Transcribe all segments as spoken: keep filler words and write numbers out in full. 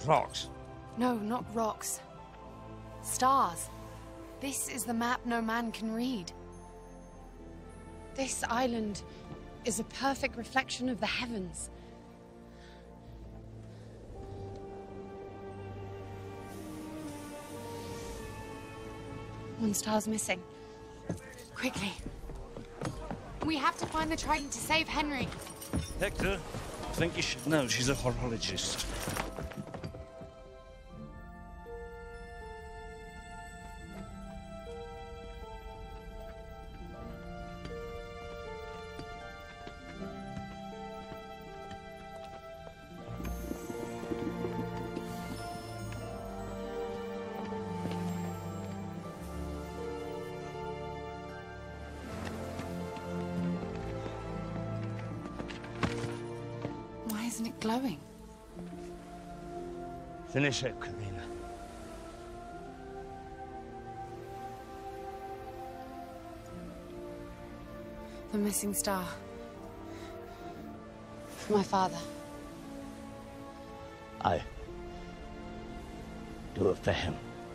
Rocks. No, not rocks. Stars. This is the map no man can read. This island is a perfect reflection of the heavens. One star's missing. Quickly. We have to find the trident to save Henry. Hector, I think you should know she's a horologist. Isn't it glowing? Finish it, Camina. The missing star. For my father. I do it for him.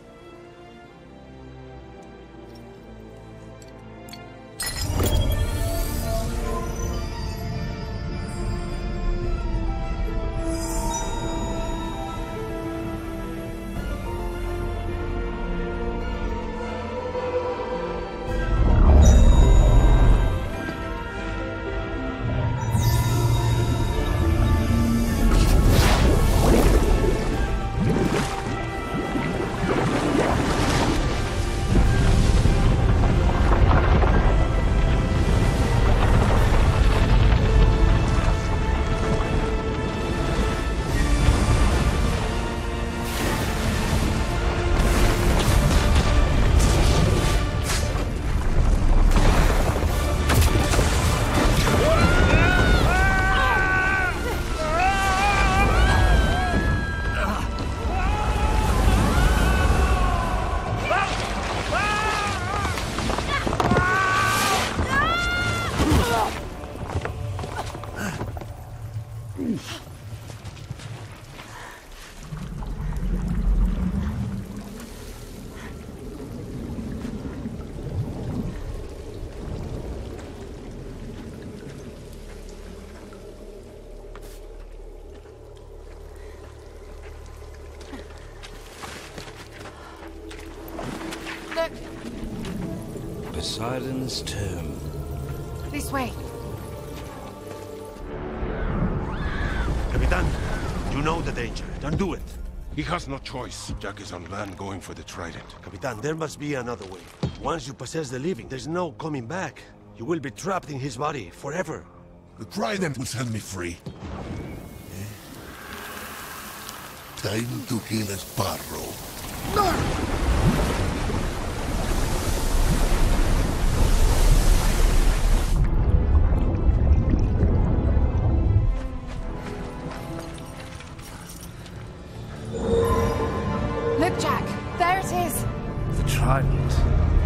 Look! Poseidon's tomb. This way. Capitan, you know the danger. Don't do it. He has no choice. Jack is on land going for the trident. Capitan, there must be another way. Once you possess the living, there's no coming back. You will be trapped in his body forever. The trident will set me free. Eh? Time to kill a sparrow. Look, Jack! There it is! The trident.